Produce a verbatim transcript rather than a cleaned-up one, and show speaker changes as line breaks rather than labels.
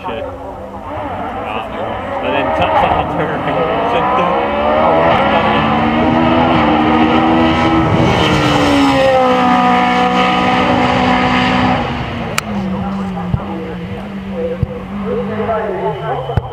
shit. But then tucks on the turn.
Thank you.